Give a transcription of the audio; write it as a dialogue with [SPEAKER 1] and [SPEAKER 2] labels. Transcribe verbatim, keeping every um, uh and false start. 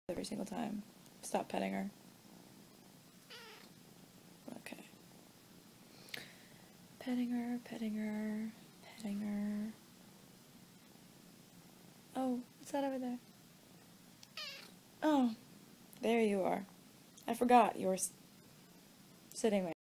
[SPEAKER 1] every single time. Stop petting her. Okay. Petting her, petting her, petting her. Oh, what's that over there? Oh, there you are. I forgot you were sitting there.